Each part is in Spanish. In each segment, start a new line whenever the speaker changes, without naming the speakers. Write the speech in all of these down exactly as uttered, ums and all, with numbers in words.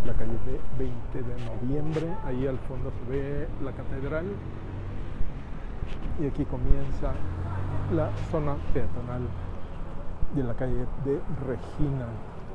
la calle de veinte de noviembre. Ahí al fondo se ve la catedral y aquí comienza la zona peatonal de la calle de Regina.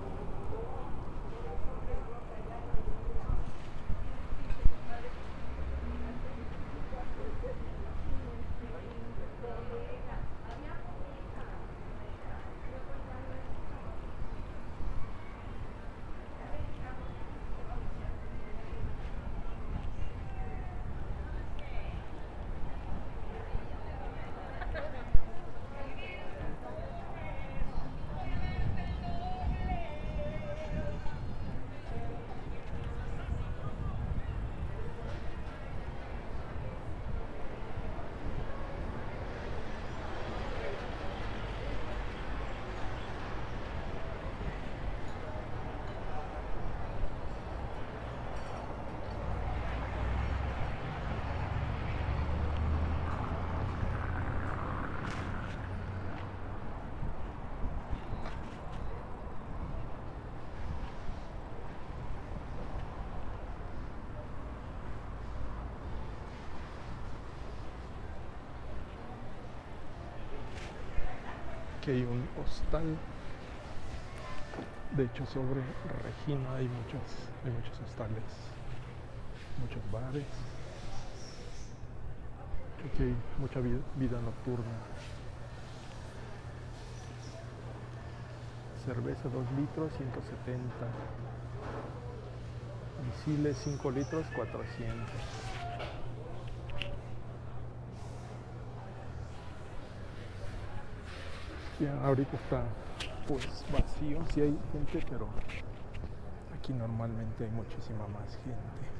Aquí hay un hostal. De hecho, sobre Regina hay muchos, hay muchos hostales, muchos bares. Aquí hay mucha vida, vida nocturna. Cerveza dos litros, ciento setenta. Misiles cinco litros, cuatrocientos. Ya ahorita está pues vacío, sí hay gente, pero aquí normalmente hay muchísima más gente.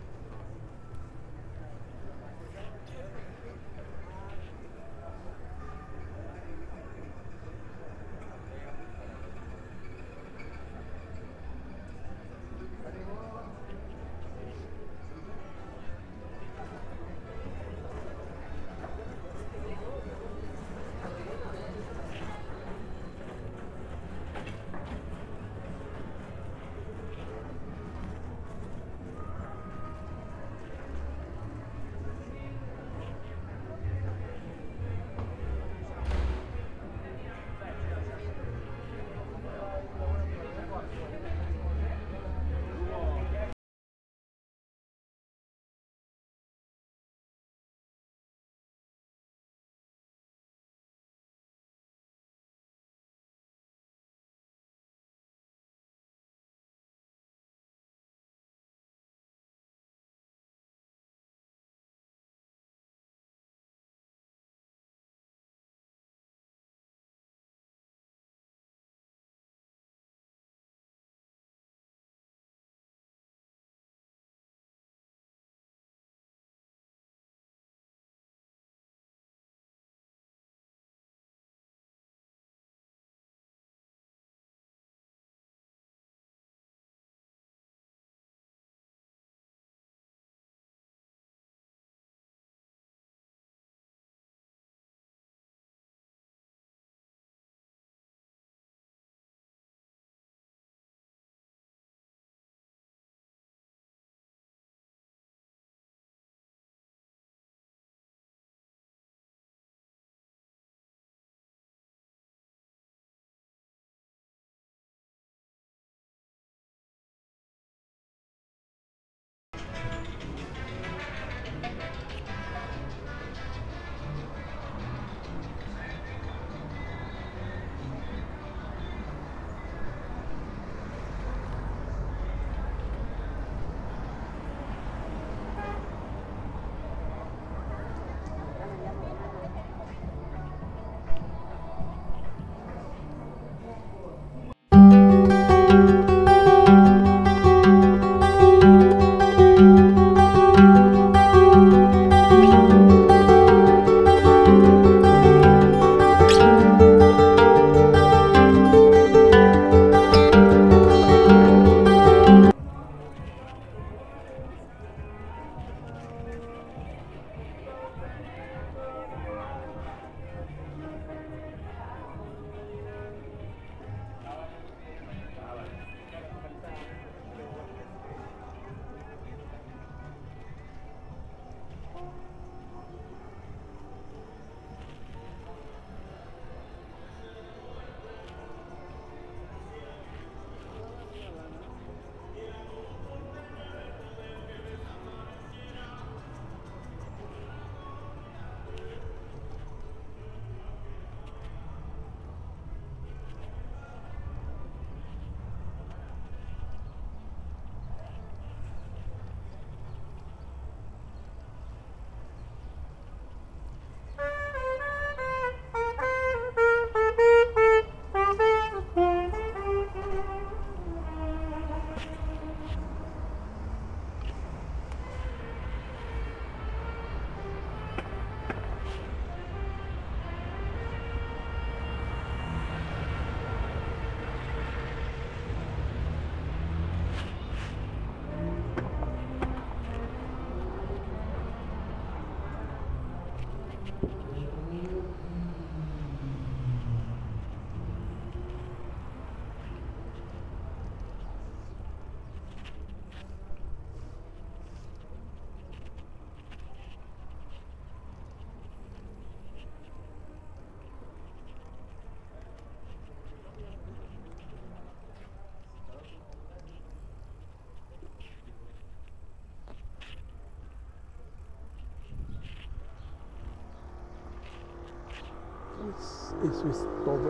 eso es todo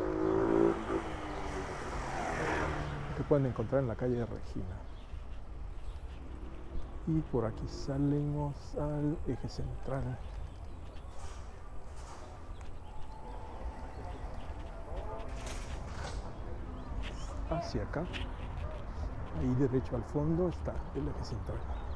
lo que pueden encontrar en la calle de Regina. Y por aquí salimos al eje central. Hacia acá, ahí derecho al fondo está el eje central.